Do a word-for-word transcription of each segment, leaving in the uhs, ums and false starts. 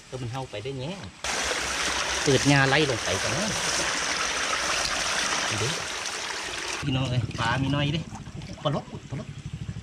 ตัวมันเข้าไปได้แง่เปิดงาไล่ลงไปกันนะดูพี่น้องเลยปลามีน้อยดิปลาล็อกปลาล็อก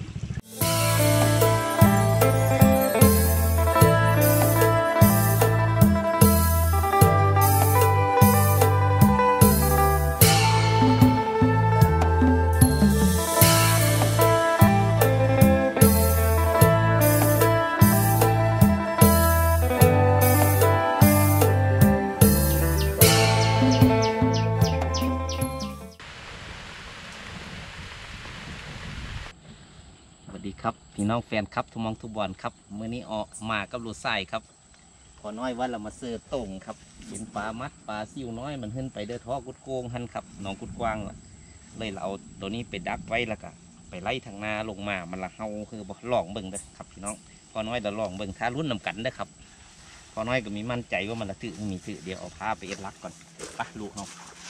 ครับพี่น้องแฟนครับทุกมองทุกบอลครับเมื่อนี้ออกมากับลูกไส้ครับพอน้อยว่าเรามาเสือตรงครับเห็นปลามัดปลาซิวน้อยมันขึ้นไปเดือดท้อกุดโกงหันครับน้องกุดกวางเลยเราเอาตัวนี้ไปดักไว้แล้วก็ไปไล่ทางนาลงมามันละเฮาคือบ่หลองเบิ่งเด้อครับพี่น้องพอน้อยเราลองเบิ่งท้ารุ่นนำกันเด้อครับพอน้อยก็มีมั่นใจว่ามันละถือมีถือเดี๋ยวเอาผ้าไปเอ็ดลักก่อนไปลูกเฮา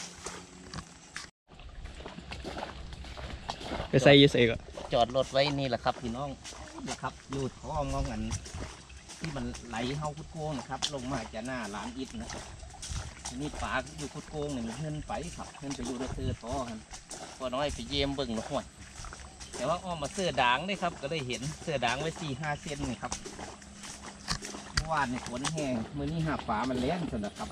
ไปใส่ยี่สิบก็จอดรถไว้นี่แหละครับพี่น้องนะครับอยู่ท้องงองันที่มันไหลเข้าคุดโกงนะครับลงมาจะหน้าร้านอิฐนะครับนี่ปลาอยู่คุดโกงเนี่ยมันเพื่อนไปครับเพื่อนไปอยู่ในเสื้อท้อกันพอน้อยไปเยี่ยมเบิ่งหน่อยแต่ว่าอ้อมมาเสื้อด่างได้ครับก็ได้เห็นเสื้อด่างไว้สี่ห้าเซนนี่ครับเมื่อวานในฝนแห้งเมื่อนี้หาปลามันแล้งจนนะครับ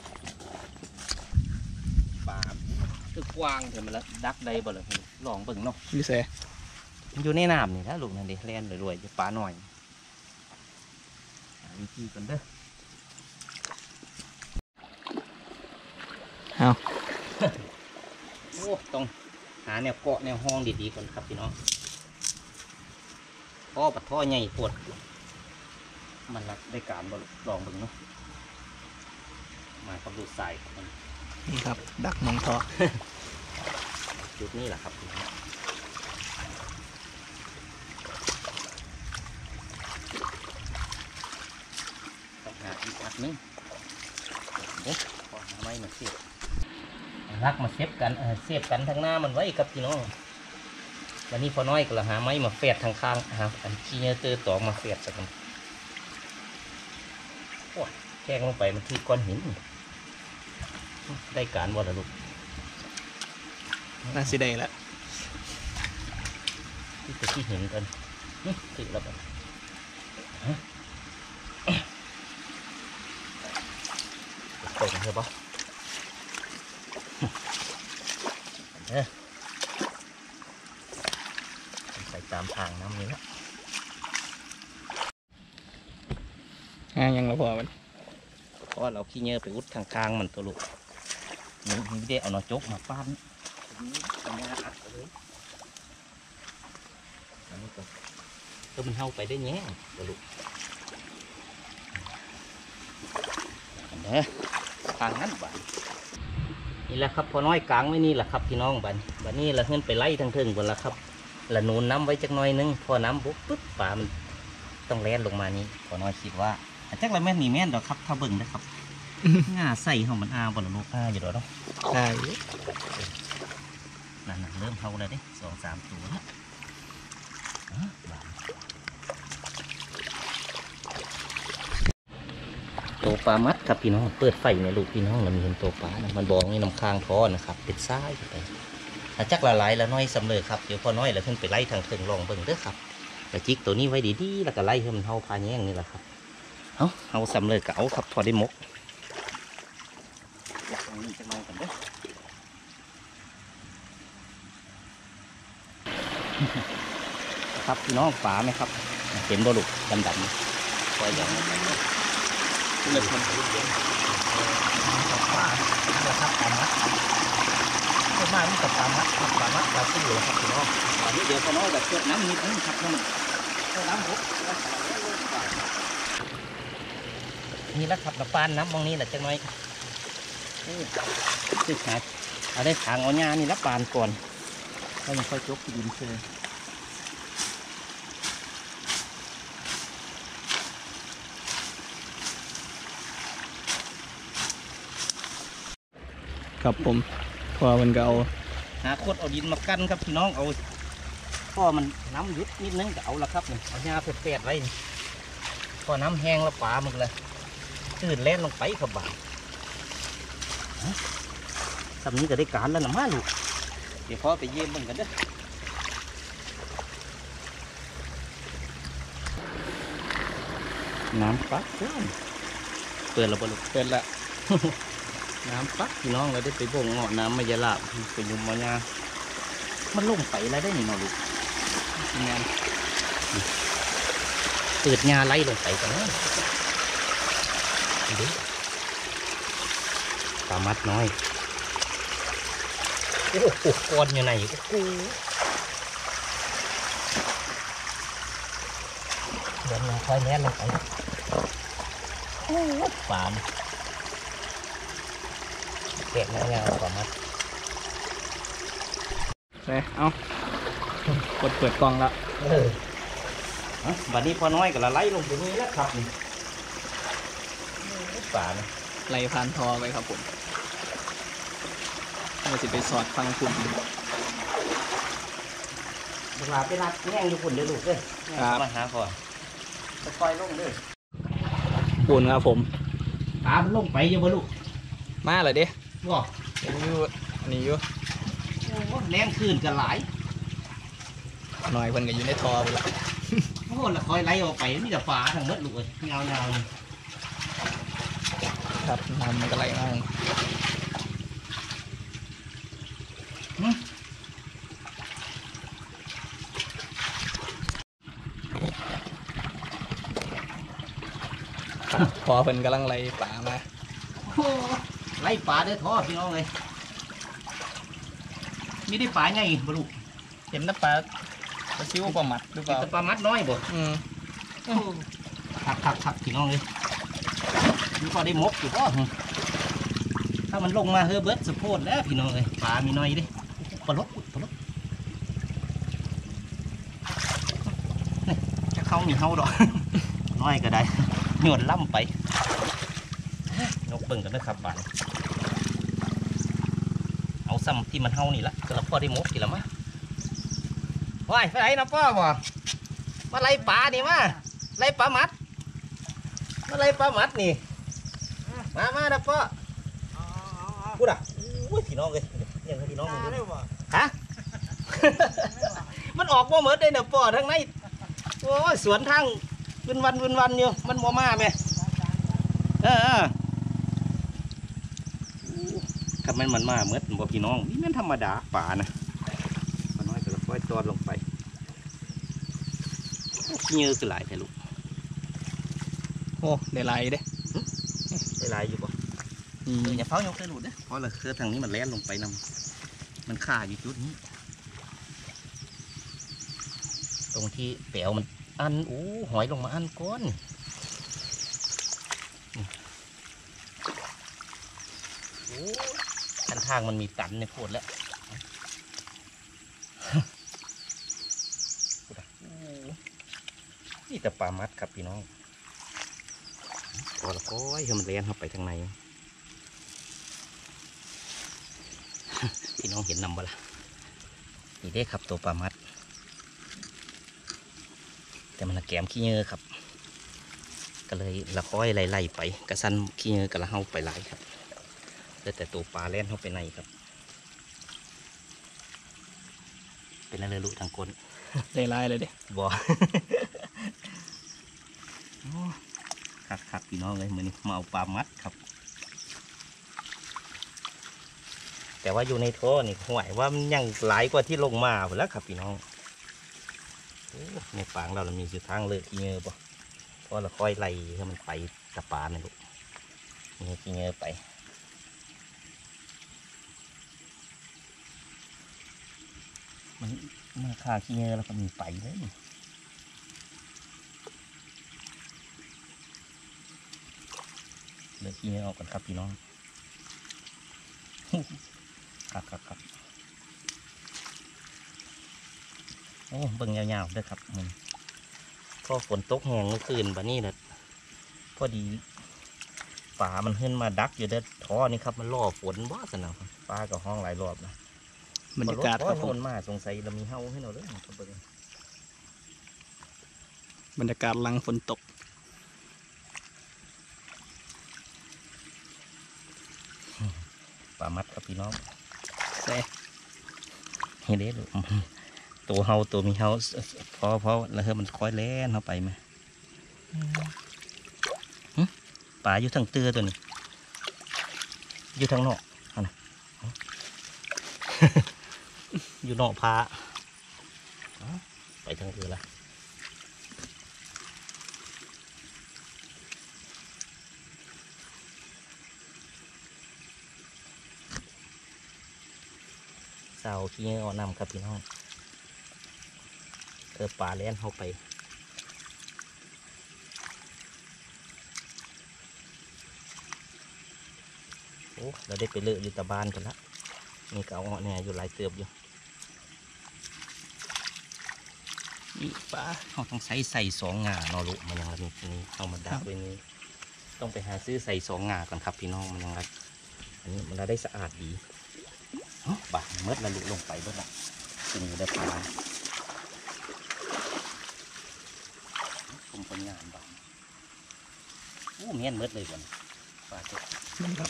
ปลาคือกว้างเถอะมันละดักได้บ่เลยลองเบิ่งเนาะยี่สิบอยู่ในน้ำนี่ถ้าลูกนั่นดิเล่นรวยๆจะปลาหน่อยวิธีกันเด้อเอาโอ้ต้องหาแนวเกาะแนวห้องดีๆก่อนครับพี่น้องพ่อปัดท่อใหญ่ปวดมันรักได้การบลองบึงเนาะมากับดูสายมันนี่ครับดักมองท่อจุดนี้แหละครับหาอีกอันนึงโอ้พอหาไม้มาเสียบรักมาเซฟกันเออเซฟกันทางหน้ามันไว้กับพี่น้องวันนี้พอน้อยก็ละหาไม้มาเฟียดทางข้างหาอันขี้เนื้อเตอต่อมาเฟียดสักกันโอ้แข้งลงไปมันที่ก้อนหินได้การบ่ละลูกน่าสิได้ละที่จะที่เห็นกันนี่ติดแล้วกันตกใช่ปะเออใส่ตามทางน้ำนี้นะอ่ายังเราพอมันเพราะเราขี้เนื้อไปอุดทางกลางมันตัวลูกนี่ไม่ได้เอาหน่อจกมาปั้นอันนี้อัดเลยอันนี้ก็ตัวมันเข้าไปได้แง่ตัวลูกเด้อทางนั้นบ้านนี่แหละครับพอน้อยกลางไว้นี่แหละครับพี่น้องบ้านบ้านนี้เราเงินไปไล่ทางเทิงบนละครับละนูนน้ำไว้จักหน่อยนึงพอน้ำปุ๊บปุ๊บป่ามันต้องแล่นลงมานี่พอน้อยคิดว่าจักละแม่นนี่แม่นดอกครับถ้าเบิ่งนะครับง่าใส่ของมันอาบนลูกอาอยู่ดอกเนาะใช่นั่นเริ่มเข้าเลยดิสองสามตัวแล้วตัวปลามัดครับพี่น้องเปิดไฟในลูกพี่น้องเรามีเห็นตัวปลานะมันบอกนี่น้ำค้างท้อนะครับเป็นซ้ายไปถ้าจักละลายละน้อยสำเร็จครับเดี๋ยวพอน้อยแล้วขึ้นไปไล่ทางเทิงลองเบิ่งเด้อครับแต่จิกตัวนี้ไว้ดีๆแล้วก็ไล่ให้มันเท่าพาแย่งนี่แหละครับเอาเอาสำเร็จก็เอาครับพอได้มกอยากเอานี่จะมากันเด้อครับพี่น้องปลาไหมครับเห็นบ่ลูกดำๆคอยอย่างนี้เลยมันเป็นเรื่องของปลานะครับปลามัดเมื่อมานี่กับปลามัดปลามัดปลาซิ่วครับพี่น้องตอนนี้เดี๋ยวพอน้อยแบบเกิดน้ำนิดนึงครับน้ำน้ำบุกนี่แล้วครับน้ำปานน้ำมองนี้แหละจังน้อยสึกหาเอาได้ทางเอาหญ้านี่รับปานก่อนแล้วยังค่อยจกดินเชยครับผมพอมันก็เอาหาโคตรเอาดินมากั้นครับพี่น้องเอาพอมันน้ำยุดนิดนึงก็เอาละครับเอาหญ้าเผ็ดๆไว้พอน้ำแห้งแล้วป่ามันเลยจืดแล่นลงไปครับบ่าทำนี้ก็ได้การแล้วนะมาลูกเดี๋ยวพ่อไปเยี่ยมมึงกันเด้อน้ำปักเปิดแล้วบ่ลูกเปิดละน้ำปักพี่น้องเราได้ไปบ่งเงาะน้ำมายาลาบไปยุ่มมายามันลงไปแล้วได้นี่เนาะลูกงานเปิดยาไล่ลงไปกันนะดูปลามัดน้อยโอ้โหก้อนอยู่ไหนก็กูเดี๋ยวเราค่อยแล่นลงไปโอ้ปลาแกะงาๆปลามัดไปเอากดเปิดกล่องละเออบัดนี้พอน้อยก็ละไล่ลงไปนี่แล้วครับนี่ปลาเนี่ยไหลผ่านทอไปครับผมเราจะไปสอดฟังคุณเวลาไปรักแง่งอยู่คนเดียวลูกเด้อมาหาก่อนจะปล่อยลงเด้อปูนครับผมปลามันลงไปอยู่บ่ลูกมาเลยเด้บ่เห็นอยู่อันนี้อยู่โอ้แรงขึ้นกันหลายหน่อยเพิ่นก็อยู่ในทอไปละโอ้ละคอยไล่ออกไปมีแต่ปลาทั้งหมดลูกเอ้ยเงาเงานี่ครับน้ำมันก็ไหลมากพอเพิ่นกำลังไหลป่ามาโอ้ไล่ปลาเด้อท้อพี่น้องเลยมีได้ปลาไงบ่ลูกเห็นน้ำปลาปลาซิวปลาหมัดหรือเปล่าแต่ปลามัดน้อยบ่อืมขักขักขักพี่น้องเลยมันก็ได้มกอยู่ก็ถ้ามันลงมาเฮอเบิร์ดสะโพดแล้วพี่น้องเลยปลามีน้อยดิปลาลดปลาลดนี่จะเข้ามีเฮาดอก น้อยก็ได้หยดล่ำไปนกเบิ่งกันนะครับบ้านเอาซ้ำที่มันเฮานี่ละก็แล้วพ่อได้มกกี่ละมะว้ายไปไหนนะพ่อบ่มาไล่ปลานี่มาไล่ปลามัดมาไล่ปลามัดนี่มามานะพ่อพูดอ่ะอุ้ยพี่น้องเลยยังพี่น้องมึงดูฮะ มันออกมาเหมือนได้นะพ่อทั้งในโอ้ยสวนทางวันวันวันวันอยู่มันมัวมาไหมเออทำไมมันมาเหมือนบ่พี่น้องนี่มันธรรมดาป่านะมันน้อยก็ค่อยตอดลงไปขี้เยอะคือหลายแท้ลูกโอ้ได้ไหลเด้ได้หลายอยู่ป่ะอืมอย่าเฝ้ายกได้หลุดนะเพราะเราคือทางนี้มันแล่นลงไปนำมันข่าอยู่จุดนี้ตรงที่เปลวมันอันอู้หอยลงมาอันก้อนโอ้ทันทางมันมีตันในโพดแล้วนี่แต่ปลามัดครับพี่น้องพอละก้อยให้มันเลี้ยงเข้าไปทางในพี่น้องเห็นนำบ่ล่ะนี่ได้ครับตัวปลามัดแต่มันแกมขี้เงือครับก็เลยละก้อยไล่ๆไปกระสันขี้เงือกระเฮาไปหลายครับแต่ตัวปลาเล่นเข้าไปในครับเป็นอะไรลูกทางก้นได้ไหลเลยเด้บ่ คักคักพี่น้องเลยมือนี้มาเอาปลามัดครับแต่ว่าอยู่ในท่อนี่ห่วยว่ามันยังหลายกว่าที่ลงมาไปแล้วครับพี่น้องโอ้ในปางเราเรามีอยู่ทางเลือกขี้เงือป่ะเพราะเราค่อยไล่ให้มันไปตะปาเนี่ยลูกมีขี้เงือไปมันมาฆ่าขี้เงือแล้วก็มีไปเลยเลือกขี้เงือออกกันครับพี่น้อง ครับครับครับโอ้เบิ่งยาวๆด้วยครับมันพอฝนตกแห้งเมื่อคืนบะนี่นะพอดีป่ามันขึ้นมาดักอยู่เด้อท่อนี่ครับมันล่อฝนบ้าสนามปลากับห้องหลายรอบนะบรรยากาศครับผมนมาสงสัยเรามีเฮาให้เราด้วยครับเบิ่งบรรยากาศหลังฝนตกพี่น้องใส่เฮ้ยเด้ลูกตัวเฮาตัวมีเฮาพอพอแล้วเฮ้ยมันค่อยแล่นเข้าไปไหมป่าอยู่ทางเตื้อตัวนี้อยู่ทางนอกเอานะ อยู่นอกพาเอาไปทางเตื้อละเสาขี้เงี้ยเอานำครับพี่น้องเออป่าแล่นเข้าไปโอ้เราได้ไปเลือกอยู่ตะบานกันละมีเก่าเหาะเนี่ยอยู่หลายเติบอยู่นี่ป้าเขาต้องใส่ใส่สองงาเนาะลูกมันยังไงนี่เอามาดักไว้นี่ต้องไปหาซื้อใส่สองงาก่อนครับพี่น้องมันยังไงอันนี้มันได้สะอาดดีบาดเมื่อละลุลงไปเมื่อละจึงอยู่ได้ปลาชมผลงานบ้างโอ้เมียนเมื่อเลยวันปลาตัวมันครับ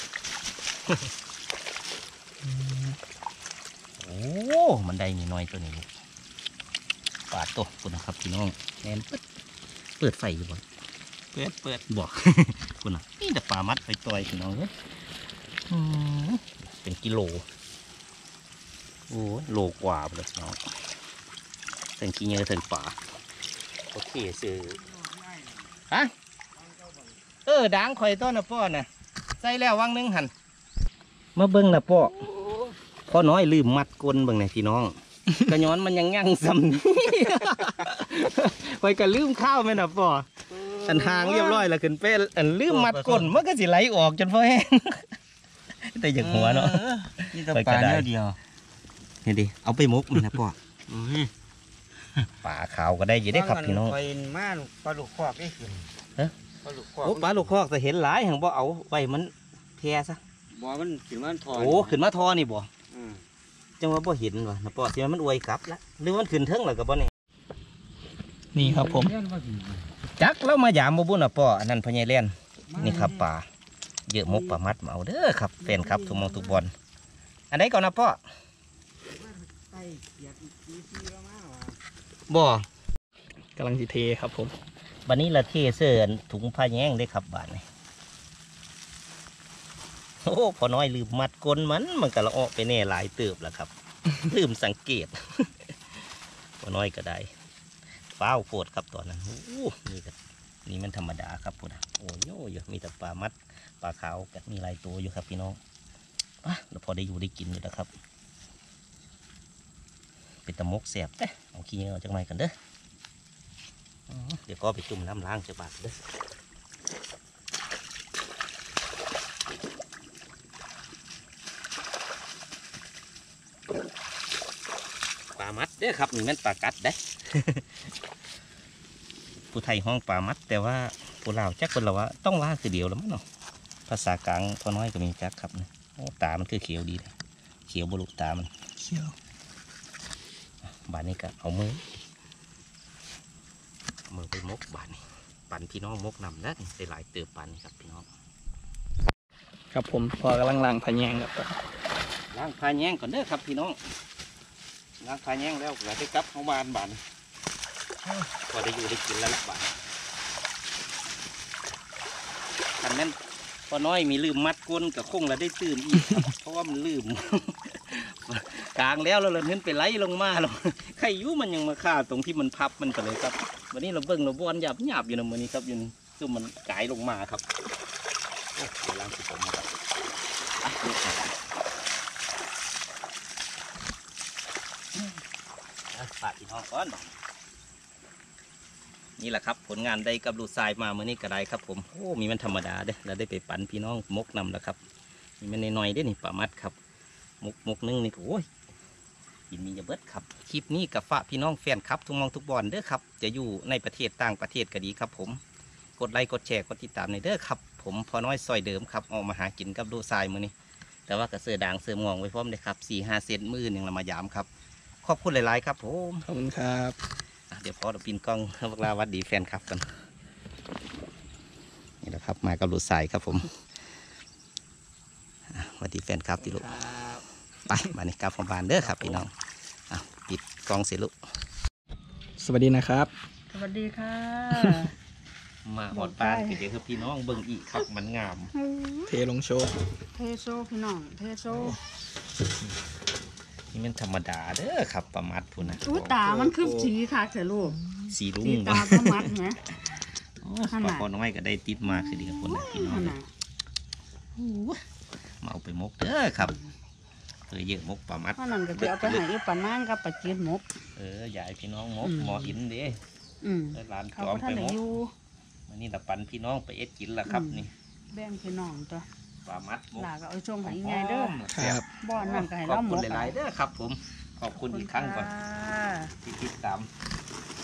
โอ้มันได้มีน้อยตัวนี้ปลาตัวคุณนะครับพี่น้องแนนเปิดเปิดไฟอยู่บ่เปิดเปิดบอก คุณนะนี่แต่ปลามัดไปต่อยพี่น้องเว้ยอืมเป็นกิโลโอ้ยโลกว่าเลยน้องถึงขี้เงยถึงป่าโอเคซื้อฮะเออด่างข่อยต้นนะป้อน่ะใส่แล้ววังนึงหันมาเบิ้งนะป้อพ่อน้อยลืมมัดก้นเบิ้งเนี่ยพี่น้อง กระย้อนมันยังยั่งซ้ำนี่ ข่อยก็ลืมข้าวแม่น่ะป้ออันหางเรียบร้อยแล้วขึ้นไปอันลืมมัดก้นมันก็สิไหลออกจนพอแห้ง แต่อย่างหัวเนาะนี่ตะปลาเดียวเดียวนี่ดิเอาไปมุกมันนะป้อป่าขาวก็ได้อยินได้ครับพี่น้องไปม่านปลาลูกคอกได้ขึ้นเอ๊ะปลาลูกคอกโอ้ปลาลูกคอกแต่เห็นหลายแห่งบ่เอาไว้มันแพร่ซะบ่มันขึ้นมันถอนโอ้ขึ้นมาทอนี่บ่อืมจังว่าบ่เห็นว่ะนะป้อที่ว่ามันอวยกลับละหรือมันขึ้นเทิงแล้วก็บ่นี่นี่ครับผมจักแล้วมายามบ่บุญน่ะป้ออันนั้นพญายแล่นนี่ครับป่าเยอะมกป่ามัดมาเอาเด้อครับแฟนครับทุกหมองทุกบอลอันไหนก่อนนะป้อไก่เกียดอีซีแล้วมาว่ะบ่กำลังสิเทครับผมบัดนี้ละเทเสื้อถุงผ้าแย้งได้ครับบาดนี้โอ้พอน้อยลืมมัดก้นมันมันก็ละออกไปแน่หลายเติบแล้วครับ ลืมสังเกต พอน้อยก็ได้ฟ้าวโพดครับตอนนั้นโอ้นี่ก็นี่มันธรรมดาครับพุ่นน่ะโอ้โยอยู่มีแต่ปลามัดปลาขาวกับมีหลายตัวอยู่ครับพี่น้องอ่ะแล้วพอได้อยู่ได้กินอยู่แล้วครับเป็นตะมกแสบเด้อเอาขี้เหงื่อจังไรกันเด้ออื้อเดี๋ยวก็ไปจุ่มน้ำล้างจะบาดเด้อปลามัดเด้อครับนี่แม่นปลากัดเด้อ ผู้ไทยห้องปลามัดแต่ว่าผู้ลาวจักคนละว่าต้องว่าคือเดียวแล้วมั้งเนาะภาษากลางพอน้อยก็มีจักครับนะโอ้ตามันคือเขียวดีเลยเขียวบลุตามันเขียวบานนี้ก็เอามือเอามือไปมกบานนี้ปั่นพี่น้องมกนำแล้วได้หลายเติบปั่นครับพี่น้องครับผมพอกำลังล้างพะแยงครับล้างพาแย้งก่อนเด้อครับพี่น้องล้างพาแย้งแล้วก็ได้กลับเข้าบ้านบานพอได้อยู่ได้กินแล้วละบานอันนั้นพอน้อยมีลืมมัดก้นกับคงแล้วได้ตื่นอีกครับ เพราะว่ามันลืม กลางแล้วเราเลยเน้นไปไล่ลงมาเราใครอยุมันยังมาฆ่าตรงที่มันพับมันก็เลยครับวันนี้เราเบิ่งเราบอนหยาบหยาบอยู่นะวันนี้ครับอยืนซึ่งมันกายลงมาครับโอ้เดี๋ยวล้างสิผมมาครับอ่ะนี่ครับอ่ะฝากพี่น้องก่อนนี่แหละครับผลงานได้กับลูกทรายมาเมื่อนี้ก็ได้ครับผมโอ้มีมันธรรมดาเด้อเราได้ไปปั่นพี่น้องมกนำแล้วครับมีมันน้อยๆได้อนี่ปลามัดครับมกมกนึงนี่โอ้ยกินมีจะเบิดครับคลิปนี้กับฝากพี่น้องแฟนครับทุกมองทุกบอลเด้อครับจะอยู่ในประเทศต่างประเทศก็ดีครับผมกดไลค์กดแชร์กดติดตามในเด้อครับผมพอน้อยซอยเดิมครับออกมาหากินกับลูกทรายมื้อนี้แต่ว่ากระเสือด่างเสือมองไว้พร้อมเลยครับสี่ห้าเซนมือหนึ่งเรามายามครับขอบคุณหลายๆครับผมขอบคุณครับอ่ะเดี๋ยวพอเราปีนกล้องเวลาวัดดีแฟนครับกันนี่แหละครับมากับลูกทรายครับผมอ่ะวัดดีแฟนครับที่ลูกครับไปมานี่กลับของบ้านเด้อครับพี่น้องอ่ะปิดกล้องเสิลูกสวัสดีนะครับสวัสดีค่ะมาหอดปานก็เดี๋ยวคือพี่น้องเบิ่งอีกครับมันงามเทลงโชว์เทโซพี่น้องเทโซนี่มันธรรมดาเด้อครับประมัดพุ่นนะอุ้ยตามันคือสีค่ะเถอะลูกสีลุงสีบ่ตาก็มัดไหมโอ้ปลาคอน้อยก็ได้ติดมาคือดีกับพุ่นนะพี่น้องขนาดมาเอาไปมกเด้อครับเคยเยอะมกปลามัดขนาดก็จะเอาไปให้อีปานางกับปลาจีนหมกเออยายพี่น้องมกอืมหมออินเด้อืมเออร้านเขาจอมก็ท่าไปนได้มกอยู่วันนี้ละปันพี่น้องไปเอ็ดกินละครับอืมนี่แบ่งพี่น้องตัวปลามัดมกหลาก็เอาช่วงให้ยายเด้อครับบ่อนนั่นก็ให้ขอเราบหมคุณกหลายๆเด้อครับผมขอบคุณอีกครั้งก่อนค่ะที่ติดตาม